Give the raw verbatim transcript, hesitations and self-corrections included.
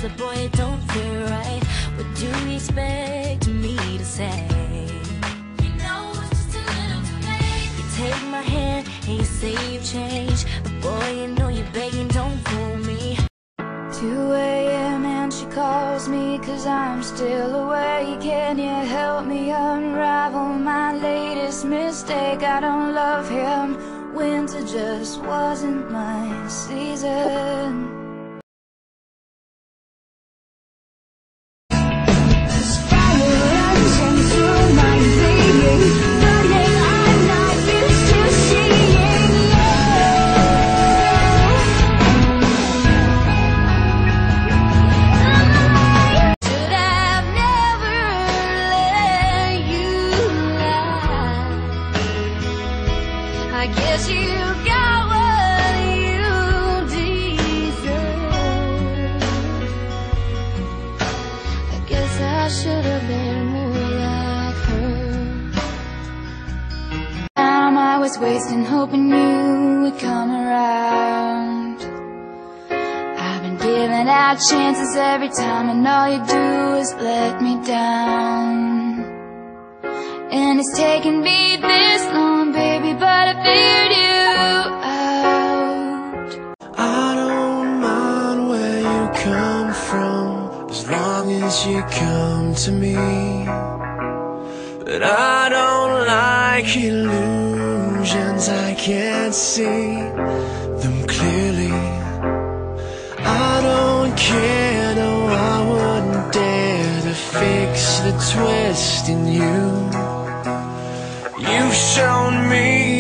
a boy, it don't feel right. What do you expect me to say? You know it's just a little too late. You take my hand and you say you've changed, but boy, you know you're begging, don't fool me. two A M and she calls me cause I'm still awake. Can you help me unravel my latest mistake? I don't love him, winter just wasn't my season. I guess you got what you deserve. I guess I should have been more like her. Time I was wasting hoping you would come around. I've been giving out chances every time, and all you do is let me down. And it's taken me this long, baby, but I figured you out. I don't mind where you come from, as long as you come to me. But I don't like illusions, I can't see them clearly. I don't care, no, I wouldn't dare to fix the twist in you. You've shown me